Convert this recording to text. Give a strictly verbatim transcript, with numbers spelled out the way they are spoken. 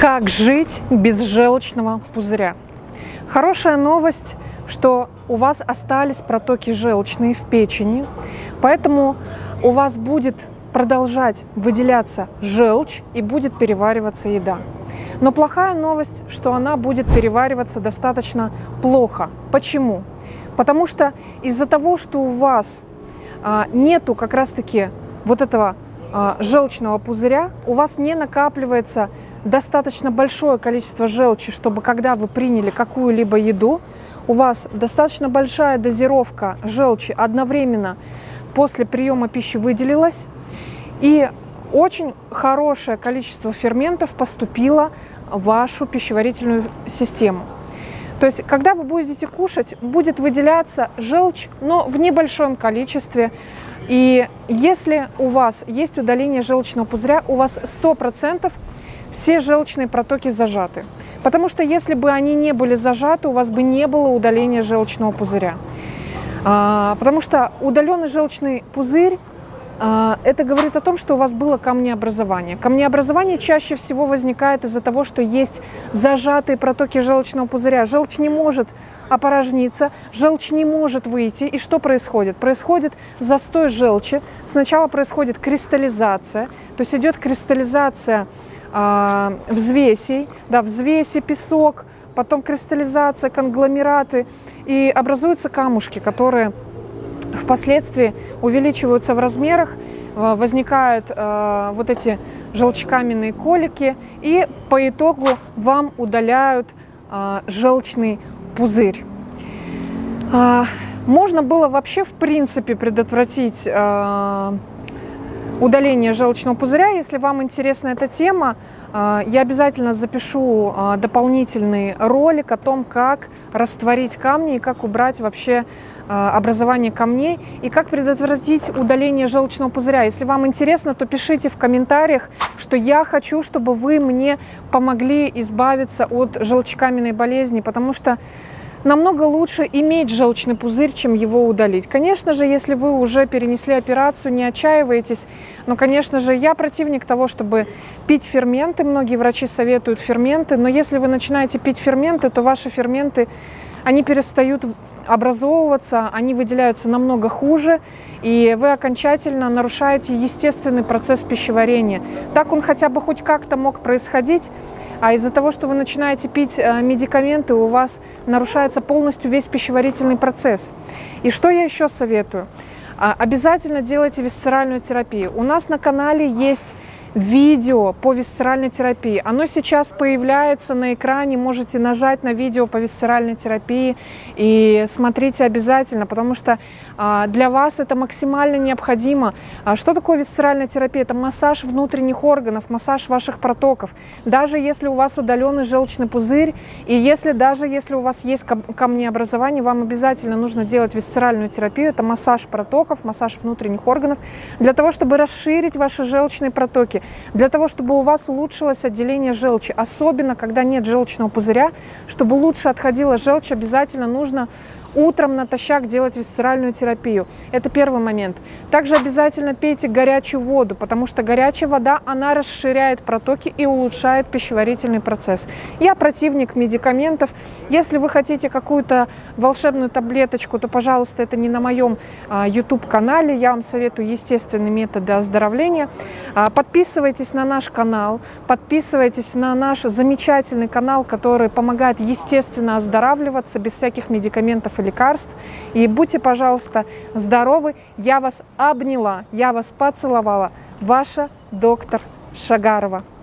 Как жить без желчного пузыря? Хорошая новость, что у вас остались протоки желчные в печени, поэтому у вас будет продолжать выделяться желчь и будет перевариваться еда. Но плохая новость, что она будет перевариваться достаточно плохо. Почему? Потому что из-за того, что у вас а, нету как раз-таки вот этого а, желчного пузыря, у вас не накапливается достаточно большое количество желчи, чтобы когда вы приняли какую-либо еду, у вас достаточно большая дозировка желчи одновременно после приема пищи выделилась, и очень хорошее количество ферментов поступило в вашу пищеварительную систему. То есть, когда вы будете кушать, будет выделяться желчь, но в небольшом количестве. И если у вас есть удаление желчного пузыря, у вас сто процентов все желчные протоки зажаты. Потому что если бы они не были зажаты, у вас бы не было удаления желчного пузыря. А, потому что удаленный желчный пузырь, а, это говорит о том, что у вас было камнеобразование. Камнеобразование чаще всего возникает из-за того, что есть зажатые протоки желчного пузыря. Желчь не может опорожниться, желчь не может выйти. И что происходит? Происходит застой желчи. Сначала происходит кристаллизация, то есть идет кристаллизация а, взвесей, да, взвеси, песок, потом кристаллизация, конгломераты, и образуются камушки, которые впоследствии увеличиваются в размерах, возникают э, вот эти желчекаменные колики, и по итогу вам удаляют э, желчный пузырь. Э, можно было вообще в принципе предотвратить э, удаление желчного пузыря. Если вам интересна эта тема, э, я обязательно запишу э, дополнительный ролик о том, как растворить камни и как убрать вообще образование камней и как предотвратить удаление желчного пузыря. Если вам интересно, то пишите в комментариях, что я хочу, чтобы вы мне помогли избавиться от желчекаменной болезни, потому что намного лучше иметь желчный пузырь, чем его удалить. Конечно же, если вы уже перенесли операцию, не отчаивайтесь, но, конечно же, я противник того, чтобы пить ферменты. Многие врачи советуют ферменты, но если вы начинаете пить ферменты, то ваши ферменты, они перестают образовываться, они выделяются намного хуже, и вы окончательно нарушаете естественный процесс пищеварения. Так он хотя бы хоть как-то мог происходить, а из-за того, что вы начинаете пить медикаменты, у вас нарушается полностью весь пищеварительный процесс. И что я еще советую? Обязательно делайте висцеральную терапию. У нас на канале есть видео по висцеральной терапии. Оно сейчас появляется на экране, можете нажать на видео по висцеральной терапии и смотрите обязательно, потому что а, для вас это максимально необходимо. А что такое висцеральная терапия? Это массаж внутренних органов, массаж ваших протоков. Даже если у вас удаленный желчный пузырь, и если даже если у вас есть камнеобразование, вам обязательно нужно делать висцеральную терапию. Это массаж протоков, массаж внутренних органов, для того, чтобы расширить ваши желчные протоки, для того, чтобы у вас улучшилось отделение желчи, особенно когда нет желчного пузыря. Чтобы лучше отходила желчь, обязательно нужно утром натощак делать висцеральную терапию. Это первый момент. Также обязательно пейте горячую воду, потому что горячая вода, она расширяет протоки и улучшает пищеварительный процесс. Я противник медикаментов. Если вы хотите какую-то волшебную таблеточку, то, пожалуйста, это не на моем YouTube-канале. Я вам советую естественные методы оздоровления. А, подписывайтесь на наш канал, подписывайтесь на наш замечательный канал, который помогает естественно оздоравливаться без всяких медикаментов и лекарств. И будьте, пожалуйста, здоровы. Я вас обняла, я вас поцеловала. Ваша доктор Шагарова.